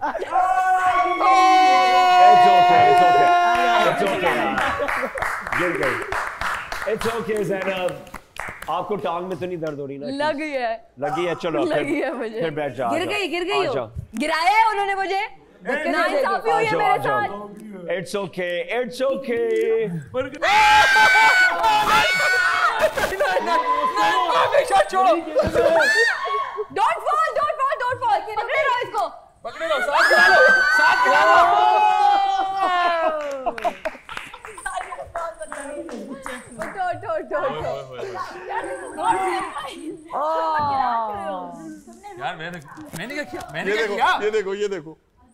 गिर गई। It's okay Zainab, आपको टांग में तो नहीं दर्द हो रही ना? लगी है। लगी है, चलो लगी है मुझे। फिर बैठ जा। गिर गई हो। गिराया है उन्होंने मुझे। नाइंसाफी हुई है मेरे साथ। It's okay, it's okay। छोड़ो। Don't fall, don't fall, don't fall। पकड़े रहो इसको। पकड़े रहो, साथ गिरा लो, साथ गिरा लो। यार मैंने क्या किया? मैंने क्या किया? ये देखो, ये देखो।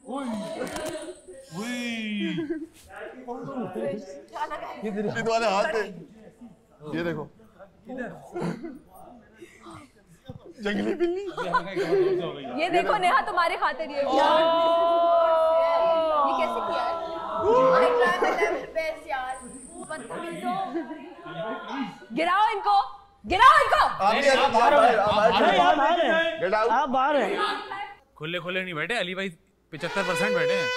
ये तुम्हारे हाथ है। ये देखो। जंगली बिल्ली। ये देखो नेहा तुम्हारे खातिर ये कैसे किया है? गिराओ इनको, गिराओ इनको। आप बाहर हैं। खुले खुले नहीं बैठे अली भाई, 75% बैठे हैं।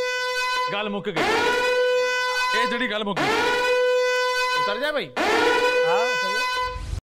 गाल मुक गई, ए जड़ी गाल मुक गई। उतर जा भाई।